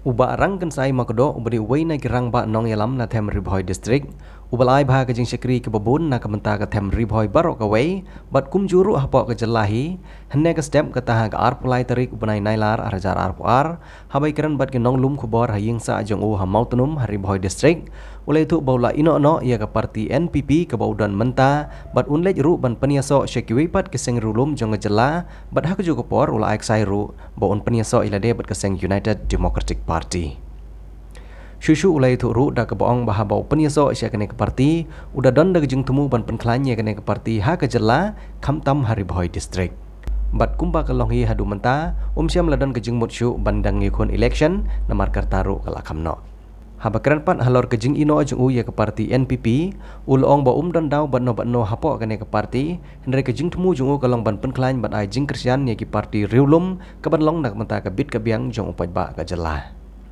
Uba rang kan sai makdo ubri waina ki rang ba nong yalam na them Ribhoi district ubalai bha ka jing sekri ke babun na kamenta ka them Ribhoi barok away bat kum juru hapo ka jelahi henne ka step ka taha ka ar pulai tarik ubanai nailar arajar ar puar habai keren bat ki nong lum khubor haying sa jong u hamautunum Ribhoi district ulai tu baula ino no ia ka parti NPP ka baudan menta bat unlej ru ban paniaso shekiwi pat ke seng rulum jong jela bat ha ka ju por ula ek sai ru ba un paniaso ilade bat ke seng United Democratic Party. Shushu ulai tu ru da ke boong baha bau paniaso sya kene ke parti udah don da jeng temu ban penklanya kene ke parti ha ka jela kamtam Ribhoi district. Bat kumpa ke longhi hadu menta syam ladon ke jeng mutsyu bandang ngikun election namar kartaru kalakamno. Habakran pat halor ke jing ino jeng u ya ke parti NPP ulong ba don daw banno hapo kene ke parti henre ke jing temu jeng u kalong ban penklain ban ai jing Kristian ya ke parti riulum ke ban long nak menta ke bit ke biang jong upat ba ka jela.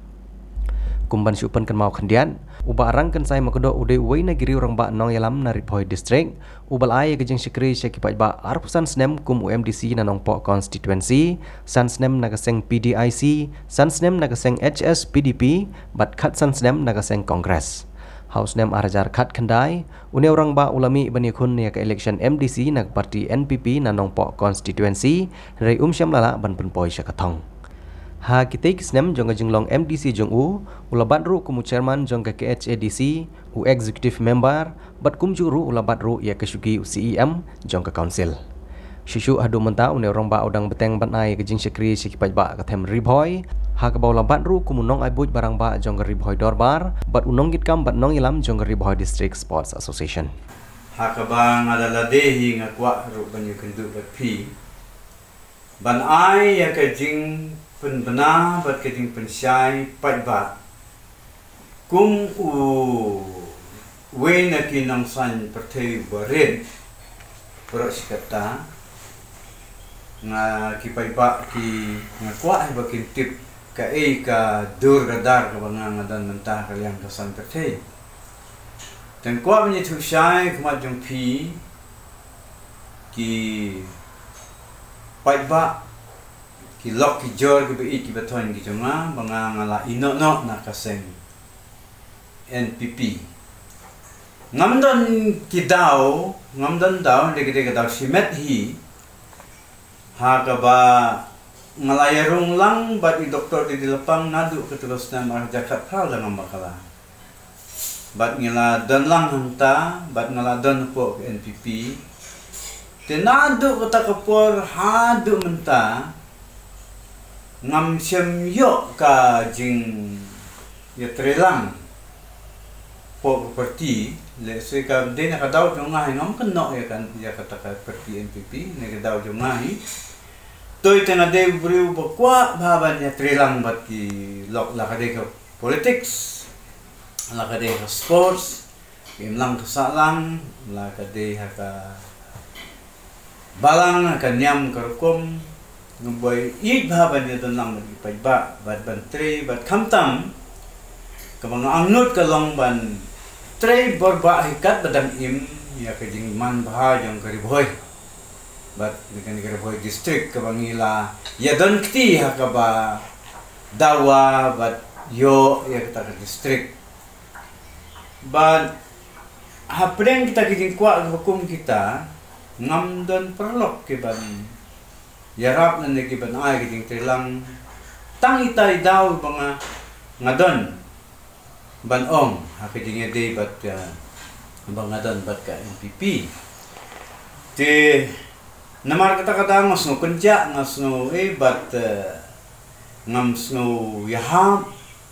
Kumban syupan kan mau kendian uba arang kan sai makodo ude waina giri orang ba nong yalam na Ribhoi district ubal ai ke jing sikri syakipat ba arpusan snem kum UMDC na nong po constituency san snem na kaseng PDIC san snem na kaseng HS PDP bat khat san snem na kaseng Kongres House nem arajar khat kendai une orang ba ulami bani khun ya ke election MDC na parti NPP na nong po constituency rei syam lala ban penpoi syakathong ha kitai kisnem jong jinglong MDC jong u ulabat ru kumu chairman jong ke KHADC u executive member bat kum juru ulabat ru ya ke syugi u CEM jong ke council shishu hadu menta une orang ba udang beteng banai ke jing sekri sikipat ba ke them Ribhoi ha ke ba ulabat ru kumu nong ai buj barang ba jong ke Ribhoi dorbar bat unong git kam bat nong ilam jong ke Ribhoi district sports association ha ke ba ngadala dehi ngakwa ru banyu kendu bat pi ban ai ya ke jing pen benar bat keting pensyai pat bat kum u we na kinang san pertei barin pro sikata nga kipai ba ki ngakwa ba kin tip ka ka dur gadar ka banga dan mentah kalian ka san pertei dan kwa menye thu syai kma jong pi ki pat ba ki lok ki jor ki beit ki baton ki jonga banga ngala ino no na kaseng NPP ngamdan ki daw ngamdan daw de daw simet hi ha ka ba ngalayarung lang bat i doktor di lepang nadu keterus na mar jakat hal dengan bakala bat ngila dan lang hanta bat ngala dan po ke NPP tenadu kata kapor hadu menta ngam siam yo ka jing ya trelang po parti le se ka de na ka daw jong ngai ngam kan no ya kan ya kata ka parti NPP ne ka daw jong ngai toy tena de briu bo kwa baban ya trelang bat ki lok la ka de ka politics la ka de ka sports im lang ka salang la ka de ka balang ka nyam ka rukom ngboy ig baban ya dan lang bagi pajba bat ban tre bat kamtam ka mga angnot ka long ban tre borba hikat badam im ya ka jing man bah jong ka Ribhoi bat dengan Ribhoi district ka bangila ya don kti ha ka ba dawa bat yo ya ka district bat hapreng kita kijing kwa hukum kita ngam don perlok ke ban yarap na nagiban ay kiting trilang tang itay daw mga ngadon banong hakiting day bat bang ngadon bat ka NPP ti namar kata kata ngas no kunja ngas no bat ngam sno yahap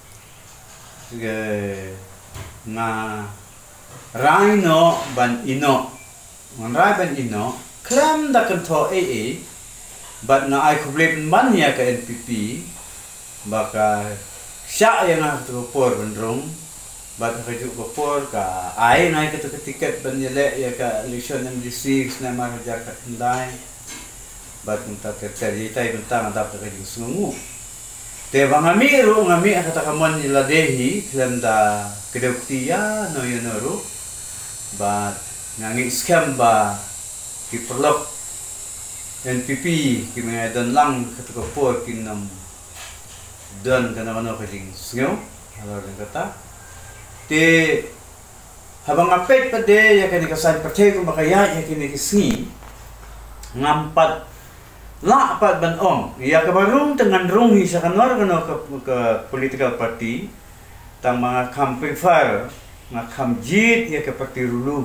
na rhino ban ino ngan ban ino klam da kanto bat na ay kublit man ya ka NPP baka siya yang aku por bendrong bat ka ju por ka ay na ka tiket banyele ya ka election MDC na marajar ka ndai bat unta terjadi tay bentang dapat ka ju sungu te bangami ro ngami kata kamon nila dehi landa keduktiya no yunoro bat ngangi scam ba kiperlok NPP kini dan lang ketika por kinam dan kana kajing sngyo alor ng kata te habang apet pa de ya kani kasan percaya ko makaya ya kini kisngi ngampat la pat ban om ya kabarung dengan rung sa kanor ke political party tang mga campaign fire nga kamjit ya ke parti rulu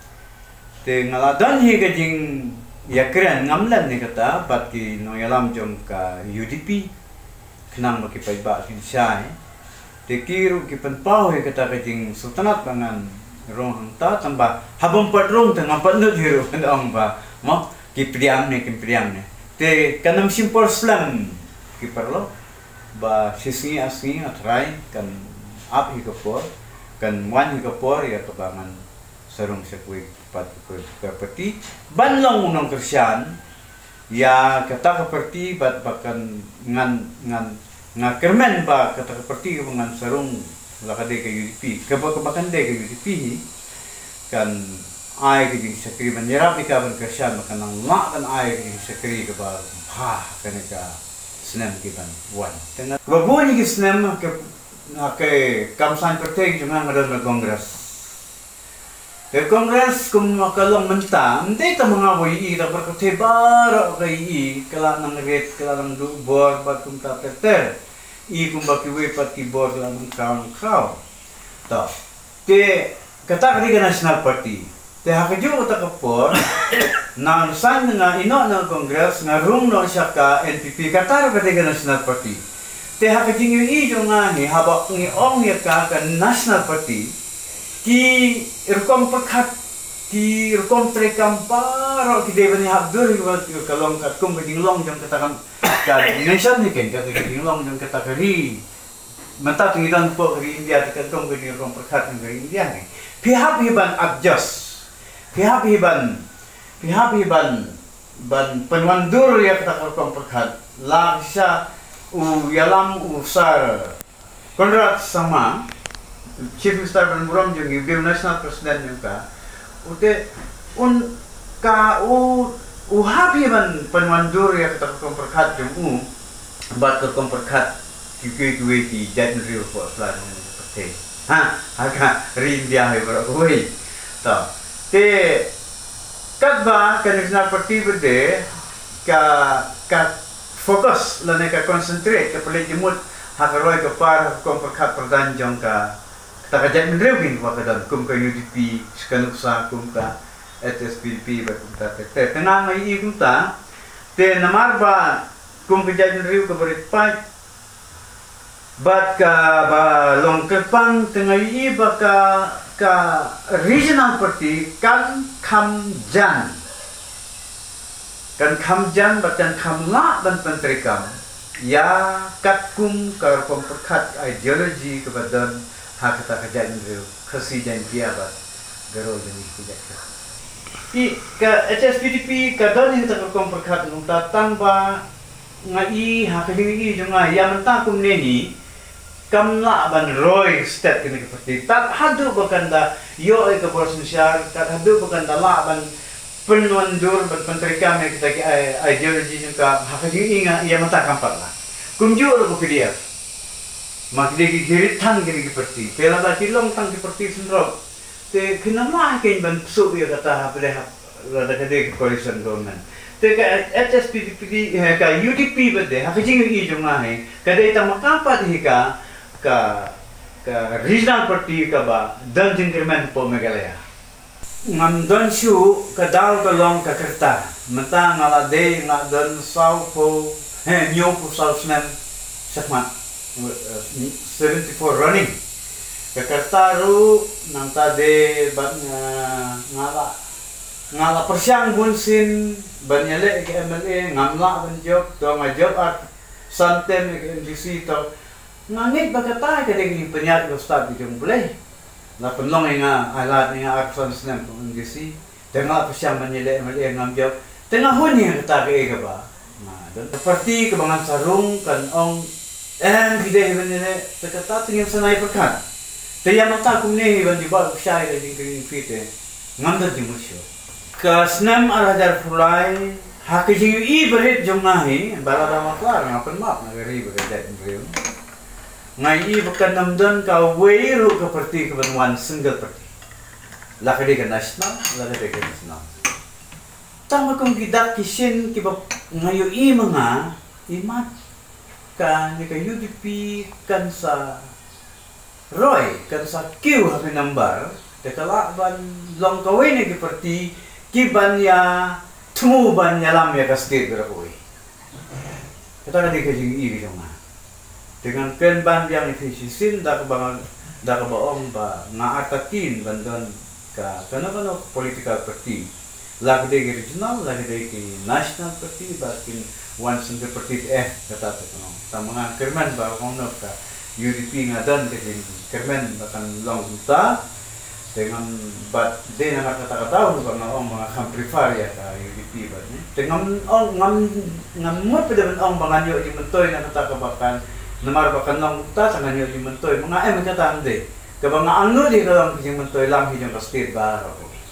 te ngaladan hi kajing ya keren ngamlan ni kata pat ki no yalam jom ka UDP kenang makipay ba kin siya te kiru ki panpaw hi kata kajing sultanat bangan rong hangta tamba habang patrong tanga patnut hiro ang ba mo kipriang ne te kanam simple slam ki perlo ba sisi asing atrai kan up hi kapor kan wan hi kapor ya kabangan sarong sa kuy pat kapati banlong unang Kristiyan ya kata kapati bat bakan nga kermen ba kata kapati ngan sarong lakade ka UDP kabakan de ka UDP kan ay ka ding sakri menyerap ikaban Kristiyan makanang nga kan ay ka ding sakri ka ba ha kanaka snem kiban wan tena babuni ki snem ke kamsan perteng junga ngadal na kongres ke kongres kum makalong mentang hindi ta mga boyi ta berkate baro kay kala nang ret kala nang bor bat kum ta terter kum bakiwe pat ki bor la nang kaw ta te kata ka national party te hakaju ta kapor nang san nga ino ng kongres nga room no siya ka NPP kata ka national party te hakajing yung nga ni habak ni ong ya ka national party ki irkom perkat ki irkom trekam paro ki devan ni habdur ki kalong kat kum ging long jang katakan ka nation ni ken ka ging long jang katakari mata tingidan po ri India ka kum ging irkom perkat ng India ni pihak hiban adjust pihak hiban ban penwandur ya katakan perkat la siya yalam usar Konrad sama Chief Minister Muram yung Bill National President yung ka ute happy man panwandur ya kata komperkat yung bat ke komperkat kiwe ki Jatin Rio po plan ng pate ha rin dia hay baroy ta te kadba ka National Party bede ka fokus lana ka concentrate ka palit jemut hakaroy ka par komperkat perdan jong ka takajat menrewin wakadan kum ka UDP skanuksa kum ka SSPP ba kum ta te tenang ai kum ta te namar ba kum ka jat menrew ka barit pat bat ka ba long kepang tengai ba ka regional party kan kamjan batan kamla dan pentrikam ya katkum ka komperkat ideologi kebadan hak kata kerjaan itu kasi dan kiabat garo jadi tidak ke HSPDP kadang kita komperkat nung tatang ba ngai hak ini juga yang mentang kum neni kamla ban roy step kini seperti tak hadu bakanda yo ke prosesiar tak hadu bakanda la ban penwandur ban pentrikam yang kita ideologi juga hak ini yang mentang kampar lah kumjur ko PDF makdegi girit tan giri seperti pela bati long tang seperti sendrop te kenapa kain ban sub ya kata hapre rada kade coalition government te ka HSPDP ka UDP bade hakijing i junga he kade ta makapat hi ka regional party ka ba dan increment po megalaya ngam don shu ka dal ka long ka kerta mata ngalade ngadon sau po nyo po sau snem sakmat 74 running Jakarta nang tade bat ngala persiang bunsin banyale ke MLA ngamla banjok to ngajok at santem ke NDC to ngangit bagata ke ding penyat ustad di boleh la penlong nga alat nga arson snem NDC tengah persiang banyale MLA ngamjok tengah huni kata ke ba nah dan seperti kebangan sarung kan ong kita ini terkata tinggal senai perkat. Tiada mata kumne iban di bawah syai dari green fit ngambil di musuh. Kasnam arajar fulai hakijing i berit jomnahi balada maklar ngapen map nagari berit dari ngai I bukan namdan ka weiru ka parti ka ban one single party lakade ka national lakade ka national tama kung gidak kisin kiba ngayo I mga imat ka ni ka UDP kan sa Roy kan sa Q happy number tekala ban long kawin ni parti kiban ya tumu ban ya lam ya ka state berapoi kita kan dikajing I gitu mah dengan pen ban yang efisien dak ba baong ba ngaatakin bandon ka kana political party lagi dari regional lagi dari national party bakin one single party kata kono tamang kerman ba kono ka UDP ngadan kasi kerman bakan long ta dengan bat de na kata-kata ba mga amplifier ya ka UDP ba ni dengan ngam mo pede ang banganyo di mentoy na kata-kabakan namar bakan long ta tangan yo di mentoy mga kata ande kabang ano di kalang kasi mentoy lang hijang ka state ba